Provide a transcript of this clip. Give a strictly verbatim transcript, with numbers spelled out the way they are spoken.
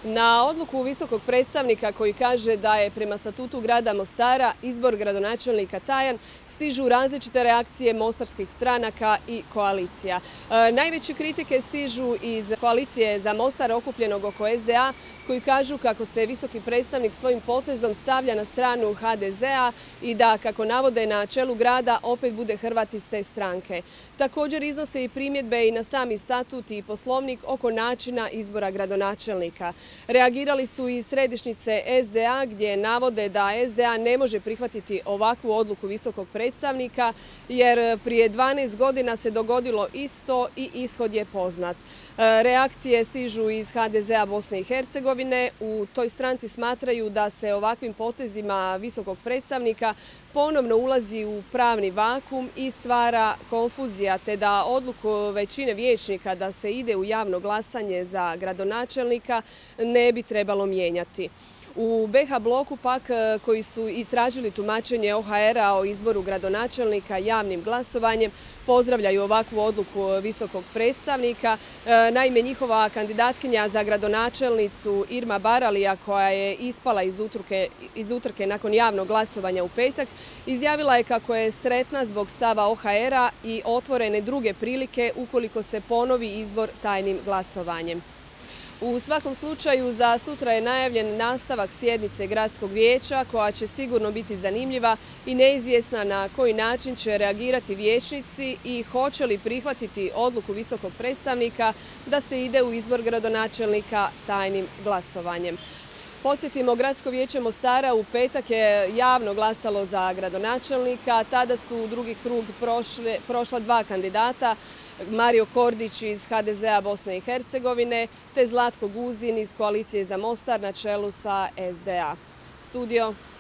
Na odluku visokog predstavnika koji kaže da je prema statutu grada Mostara izbor gradonačelnika tajan, stižu različite reakcije mostarskih stranaka i koalicija. E, najveće kritike stižu iz koalicije za Mostar okupljenog oko S D A koji kažu kako se visoki predstavnik svojim potezom stavlja na stranu H D Z A i da, kako navode, na čelu grada opet bude Hrvat iz te stranke. Također iznose i primjedbe i na sami statut i poslovnik oko načina izbora gradonačelnika. Reagirali su i središnjice S D A gdje navode da S D A ne može prihvatiti ovakvu odluku visokog predstavnika jer prije dvanaest godina se dogodilo isto i ishod je poznat. Reakcije stižu iz H D Z A Bosne i Hercegovine. U toj stranci smatraju da se ovakvim potezima visokog predstavnika ponovno ulazi u pravni vakum i stvara konfuzija, te da odluku većine vijećnika da se ide u javno glasanje za gradonačelnika ne bi trebalo mijenjati. U B H bloku pak, koji su i tražili tumačenje O H R-a o izboru gradonačelnika javnim glasovanjem, pozdravljaju ovakvu odluku visokog predstavnika. Naime, njihova kandidatkinja za gradonačelnicu Irma Baralija, koja je ispala iz utrke, iz utrke nakon javnog glasovanja u petak, izjavila je kako je sretna zbog stava O H R-a i otvorene druge prilike ukoliko se ponovi izbor tajnim glasovanjem. U svakom slučaju, za sutra je najavljen nastavak sjednice gradskog vijeća koja će sigurno biti zanimljiva i neizvjesna na koji način će reagirati vijećnici i hoće li prihvatiti odluku visokog predstavnika da se ide u izbor gradonačelnika tajnim glasovanjem. Podsjetimo, Gradsko vijeće Mostara u petak je javno glasalo za gradonačelnika. Tada su u drugi krug prošle, prošla dva kandidata, Mario Kordić iz H D Z A Bosne i Hercegovine te Zlatko Guzin iz koalicije za Mostar na čelu sa S D A. Studio.